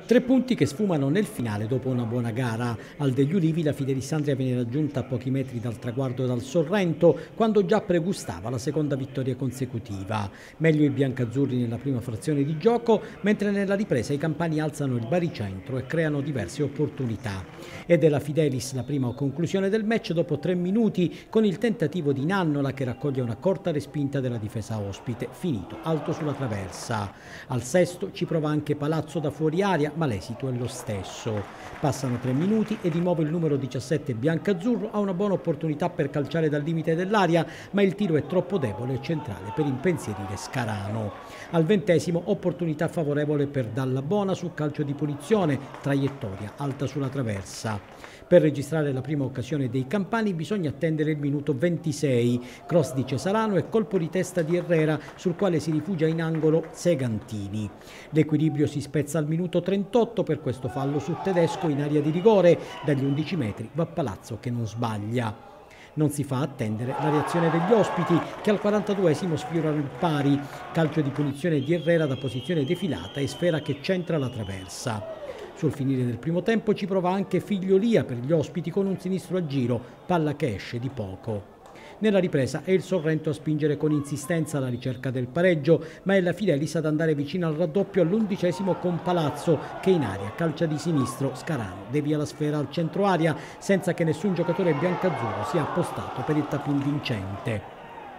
3 punti che sfumano nel finale dopo una buona gara. Al degli Ulivi la Fidelissandria viene raggiunta a pochi metri dal traguardo dal Sorrento, quando già pregustava la seconda vittoria consecutiva. Meglio i biancazzurri nella prima frazione di gioco, mentre nella ripresa i campani alzano il baricentro e creano diverse opportunità. Ed è la Fidelis la prima conclusione del match dopo 3 minuti, con il tentativo di Nannola che raccoglie una corta respinta della difesa ospite, finito alto sulla traversa. Al sesto ci prova anche Palazzo da fuori aria, ma l'esito è lo stesso. Passano 3 minuti e di nuovo il numero 17 biancazzurro ha una buona opportunità per calciare dal limite dell'area, ma il tiro è troppo debole e centrale per impensierire Scarano. Al 20° opportunità favorevole per Dallabona su calcio di punizione, traiettoria alta sulla traversa. Per registrare la prima occasione dei campani bisogna attendere il minuto 26, cross di Cesarano e colpo di testa di Herrera sul quale si rifugia in angolo Segantini. L'equilibrio si spezza al minuto 38 per questo fallo sul tedesco in area di rigore, dagli 11 metri va Palazzo che non sbaglia. Non si fa attendere la reazione degli ospiti che al 42° sfiorano il pari, calcio di punizione di Herrera da posizione defilata e sfera che centra la traversa. Sul finire del primo tempo ci prova anche Figliolia per gli ospiti con un sinistro a giro, palla che esce di poco. Nella ripresa è il Sorrento a spingere con insistenza alla ricerca del pareggio, ma è la Fidelis ad andare vicino al raddoppio all'11° con Palazzo che in aria calcia di sinistro, Scarano devia la sfera al centro area senza che nessun giocatore biancazzurro sia appostato per il tapin vincente.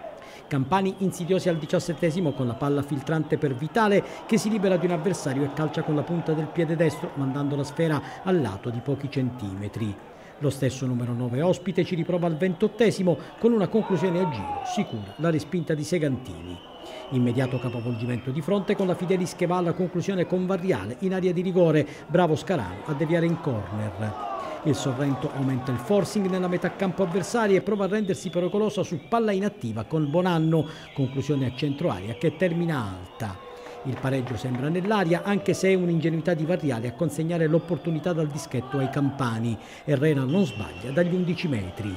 Campani insidiosi al 17° con la palla filtrante per Vitale che si libera di un avversario e calcia con la punta del piede destro mandando la sfera al lato di pochi centimetri. Lo stesso numero 9 ospite ci riprova al 28° con una conclusione a giro, sicura la respinta di Segantini. Immediato capovolgimento di fronte con la Fidelis che va alla conclusione con Varriale in area di rigore, bravo Scarano a deviare in corner. Il Sorrento aumenta il forcing nella metà campo avversaria e prova a rendersi pericolosa su palla inattiva con Bonanno, conclusione a centro aria che termina alta. Il pareggio sembra nell'aria anche se è un'ingenuità di Varriale a consegnare l'opportunità dal dischetto ai campani. Herrera non sbaglia dagli 11 metri.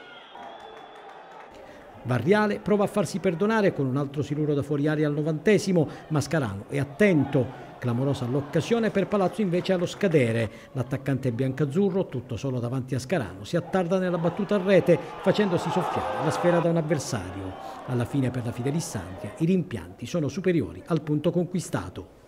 Varriale prova a farsi perdonare con un altro siluro da fuori aria al 90°, ma Scarano è attento. Clamorosa l'occasione per Palazzo invece allo scadere. L'attaccante biancazzurro, tutto solo davanti a Scarano, si attarda nella battuta a rete facendosi soffiare la sfera da un avversario. Alla fine per la Fidelissandria i rimpianti sono superiori al punto conquistato.